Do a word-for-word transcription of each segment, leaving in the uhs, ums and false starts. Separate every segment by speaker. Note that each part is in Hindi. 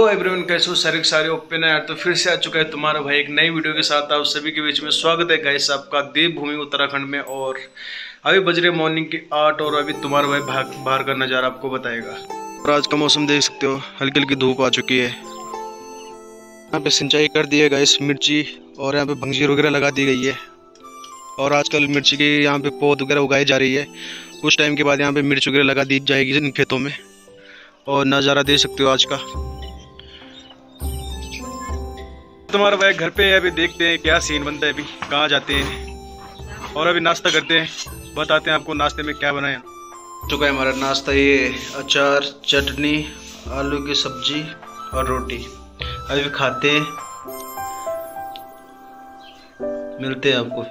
Speaker 1: एवरीवन, कैसे हो? सारे सारे ओपन है यार। तो फिर से आ चुका है तुम्हारा भाई एक नई वीडियो के साथ। आप सभी के बीच में स्वागत है गाइस आपका देवभूमि उत्तराखंड में। और अभी बज रहे मॉर्निंग की आठ और अभी तुम्हारा भाई भाग बाहर का नज़ारा आपको बताएगा। और आज का मौसम देख सकते हो, हल्की हल्की धूप आ चुकी है। यहाँ पे सिंचाई कर दी है गाइस मिर्ची, और यहाँ पे भंगजीर वगैरह लगा दी गई है। और आजकल मिर्ची की यहाँ पे पौध वगैरह उगाई जा रही है। कुछ टाइम के बाद यहाँ पे मिर्च वगैरह लगा दी जाएगी इन खेतों में। और नज़ारा देख सकते हो आज का। तुम्हारा भाई घर पे है, अभी देखते हैं क्या सीन बनता है, अभी कहाँ जाते हैं और अभी नाश्ता करते हैं। बताते हैं आपको नाश्ते में क्या बनाया। चुका है हमारा नाश्ता, ये अचार, चटनी, आलू की सब्जी और रोटी। अभी खाते हैं, मिलते हैं आपको।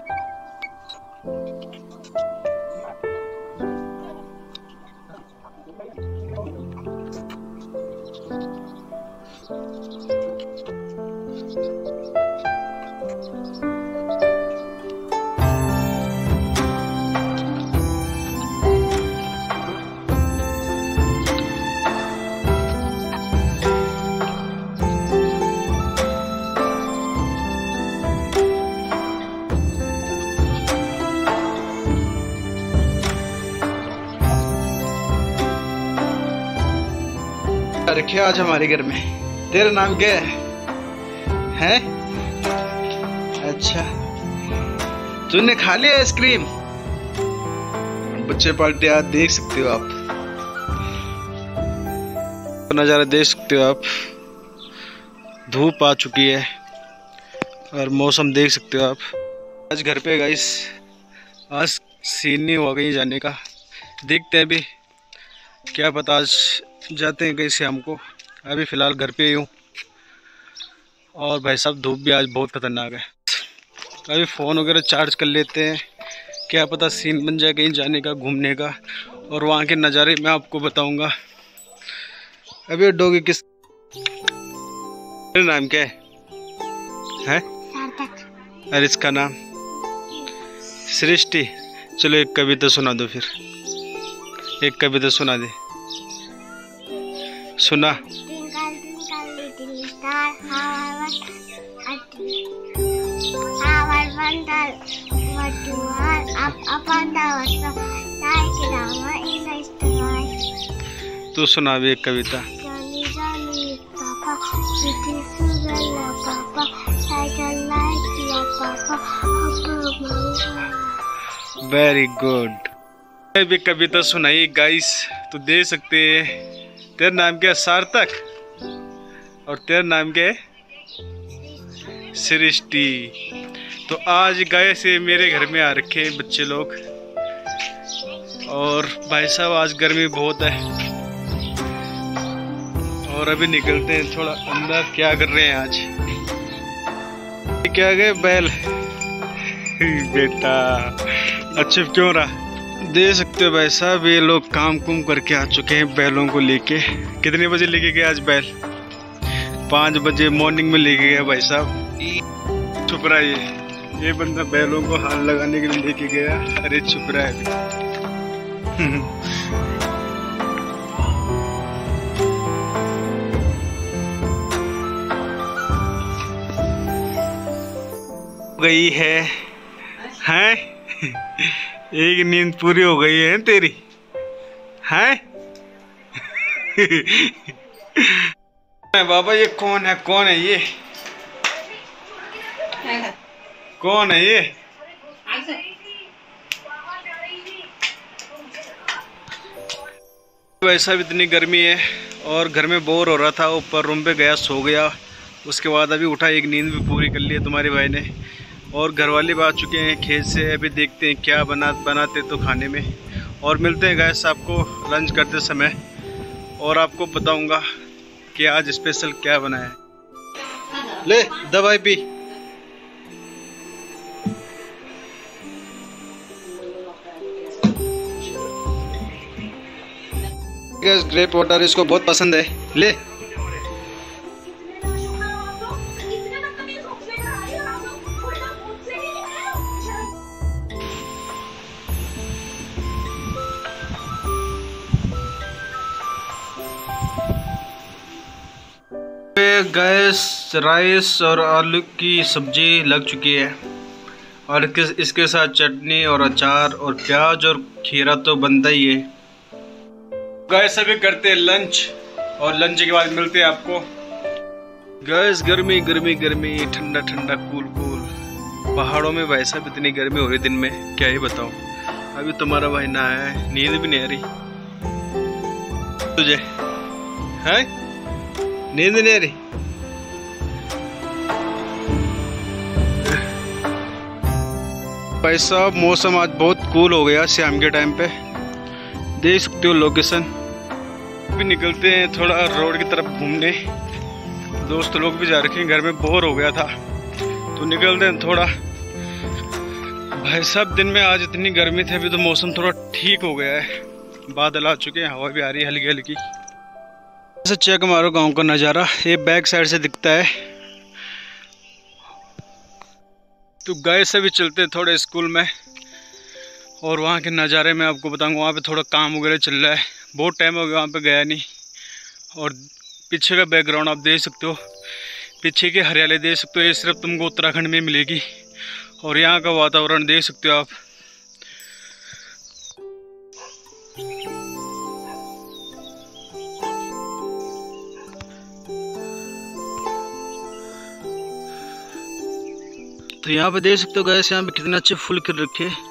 Speaker 1: रखे आज हमारे घर में। तेरा नाम क्या है? हैं? अच्छा, तूने खा लिया आइसक्रीम? बच्चे पार्टी आज देख सकते हो आप, नज़ारा देख सकते हो आप। धूप आ चुकी है और मौसम देख सकते हो आप। आज घर पे गाइस, आज सीन नहीं हुआ कहीं जाने का। देखते हैं अभी, क्या पता आज जाते हैं कहीं शाम को। अभी फ़िलहाल घर पे ही हूँ। और भाई साहब धूप भी आज बहुत ख़तरनाक है। अभी फ़ोन वगैरह चार्ज कर लेते हैं, क्या पता सीन बन जाए कहीं जाने का, घूमने का। और वहाँ के नज़ारे मैं आपको बताऊँगा। अभी डॉगी किस नाम क्या है? है? अरे इसका नाम सृष्टि। चलो एक कविता सुना दो, फिर एक कविता सुना दे। सुना। तू सुना भी एक कविता। Very good. मैं भी कविता सुनाई गाइस, तो दे सकते हैं। तेरा नाम क्या है? सार्थक। और तेरा नाम क्या है? सृष्टि। तो आज गाय से मेरे घर में आ रखे हैं बच्चे लोग। और भाई साहब आज गर्मी बहुत है। और अभी निकलते हैं थोड़ा अंदर। क्या कर रहे हैं आज? क्या गए बैल बेटा, अच्छा क्यों रहा? दे सकते हो भाई साहब, ये लोग काम कुम करके आ चुके हैं बैलों को लेके। कितने बजे लेके गए आज बैल? पाँच बजे मॉर्निंग में लेके गया भाई साहब। छुप रहा है ये ये बंदा, बैलों को हाल लगाने के लिए लेके गया। अरे छुप रहा है। गई है हैं? एक नींद पूरी हो गई है तेरी, हैं? बाबा ये कौन है? कौन है ये? कौन है ये? वैसा भी इतनी गर्मी है और घर में बोर हो रहा था, ऊपर रूम पे गया, सो गया। उसके बाद अभी उठा, एक नींद भी पूरी कर ली है तुम्हारे भाई ने। और घर वाले भी आ चुके हैं खेत से। अभी देखते हैं क्या बना बनाते तो खाने में। और मिलते हैं गाइस आपको लंच करते समय, और आपको बताऊंगा कि आज स्पेशल क्या बना है। ले दवाई पी। ग्रेप वाटर इसको बहुत पसंद है, ले। गैस राइस और आलू की सब्जी लग चुकी है और इसके साथ चटनी और अचार और प्याज और खीरा तो बनता ही है। गैस अभी करते हैं लंच और लंच के बाद मिलते हैं आपको। गैस गर्मी गर्मी गर्मी ठंडा ठंडा कूल कूल। पहाड़ों में वैसा भी इतनी गर्मी हो रही दिन में, क्या ही बताऊं। अभी तुम्हारा भाई ना है, नींद भी नहीं आ रही तुझे है? नींद नहीं आ रही? भाई साहब मौसम आज बहुत कूल हो गया शाम के टाइम पे, देख सकते हो लोकेशन। भी निकलते हैं थोड़ा रोड की तरफ घूमने, दोस्त लोग भी जा रखे हैं, घर में बोर हो गया था तो निकलते हैं थोड़ा। भाई साहब दिन में आज इतनी गर्मी थी, अभी तो मौसम थोड़ा ठीक हो गया है, बादल आ चुके हैं, हवा भी आ रही है हल्की हल्की। ऐसे चेक मारो गांव का नज़ारा, ये बैक साइड से दिखता है। तो गए से भी चलते हैं थोड़े स्कूल में और वहाँ के नज़ारे में आपको बताऊंगा। वहाँ पे थोड़ा काम वगैरह चल रहा है, बहुत टाइम हो गया वहाँ पे गया नहीं। और पीछे का बैकग्राउंड आप देख सकते हो, पीछे की हरियाली देख सकते हो, ये सिर्फ तुमको उत्तराखंड में मिलेगी। और यहाँ का वातावरण देख सकते हो आप। तो यहाँ पे देख सकते हो गैस, यहाँ पे कितने अच्छे फूल खिल रखे हैं।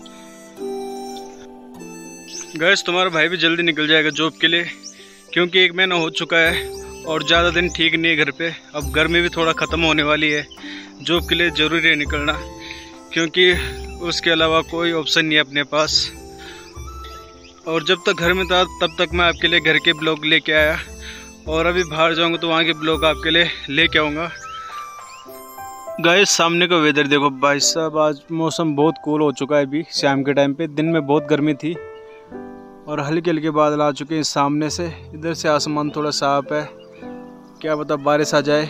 Speaker 1: गैस तुम्हारा भाई भी जल्दी निकल जाएगा जॉब के लिए, क्योंकि एक महीना हो चुका है और ज़्यादा दिन ठीक नहीं है घर पे। अब गर्मी भी थोड़ा ख़त्म होने वाली है, जॉब के लिए ज़रूरी है निकलना, क्योंकि उसके अलावा कोई ऑप्शन नहीं है अपने पास। और जब तक घर में था तब तक मैं आपके लिए घर के ब्लॉग लेके आया, और अभी बाहर जाऊंगा तो वहाँ के ब्लॉग आपके लिए लेके आऊँगा। गाइस सामने का वेदर देखो भाई साहब, आज मौसम बहुत कूल हो चुका है। अभी शाम के टाइम पे, दिन में बहुत गर्मी थी और हल्के हल्के बादल आ चुके हैं सामने से। इधर से आसमान थोड़ा साफ है, क्या पता बारिश आ जाए।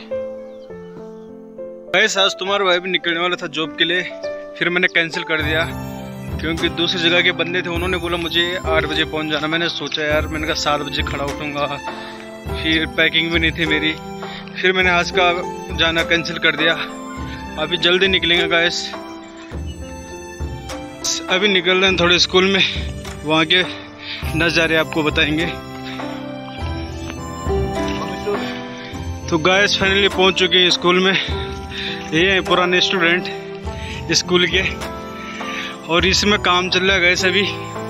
Speaker 1: गाइस आज तुम्हारा भाई भी निकलने वाला था जॉब के लिए, फिर मैंने कैंसिल कर दिया क्योंकि दूसरी जगह के बंदे थे, उन्होंने बोला मुझे आठ बजे पहुंच जाना। मैंने सोचा यार, मैंने कहा सात बजे खड़ा उठूंगा, फिर पैकिंग भी नहीं थी मेरी, फिर मैंने आज का जाना कैंसिल कर दिया। अभी जल्दी निकलेंगे गाइस, अभी निकल रहे हैं थोड़े स्कूल में, वहाँ के नज़ारे आपको बताएंगे। तो गाइस फाइनली पहुँच चुके हैं स्कूल में। ये हैं पुराने स्टूडेंट स्कूल के, और इसमें काम चल रहा है गाइस अभी।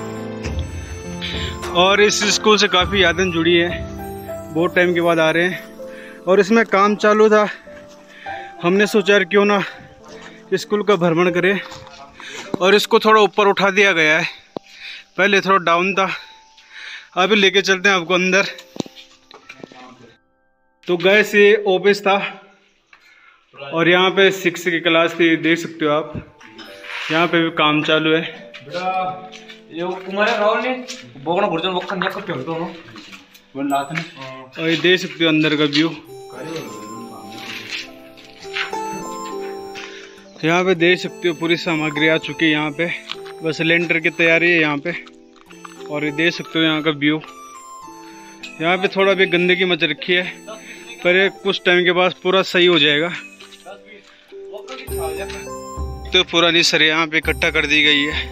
Speaker 1: और इस स्कूल से काफ़ी यादें जुड़ी हैं, बहुत टाइम के बाद आ रहे हैं। और इसमें काम चालू था, हमने सोचा क्यों ना स्कूल का भ्रमण करें, और इसको थोड़ा ऊपर उठा दिया गया है, पहले थोड़ा डाउन था। अभी लेके चलते हैं आपको अंदर। तो गैस ये ऑफिस था और यहाँ पे सिक्स की क्लास थी, देख सकते हो आप। यहाँ पे भी काम चालू है। और ये देख सकते हो अंदर का व्यू। यहाँ पे देख सकते हो पूरी सामग्री आ चुकी है यहाँ पे, बस लेंटर की तैयारी है यहाँ पे। और ये देख सकते हो यहाँ का व्यू। यहाँ पे थोड़ा भी गंदगी मच रखी है, पर ये कुछ टाइम के बाद पूरा सही हो जाएगा। तो पुरानी सर यहाँ पे इकट्ठा कर दी गई है।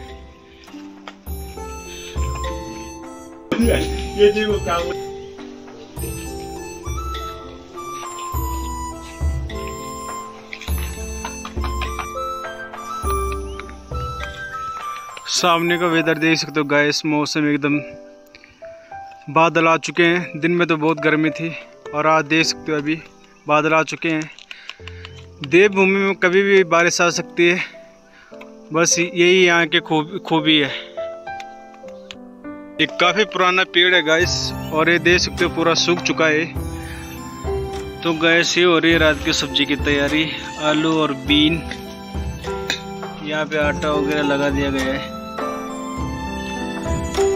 Speaker 1: सामने का वेदर देख सकते हो गाइस, मौसम एकदम, बादल आ चुके हैं। दिन में तो बहुत गर्मी थी और आज देख सकते हो अभी बादल आ चुके हैं। देवभूमि में कभी भी बारिश आ सकती है, बस यही यहाँ के खूब खूबी है। एक काफ़ी पुराना पेड़ है गाइस, और ये देख सकते हो पूरा सूख चुका है। तो गैस ये हो रही है रात की सब्जी की तैयारी, आलू और बीन। यहाँ पे आटा वगैरह लगा दिया गया है।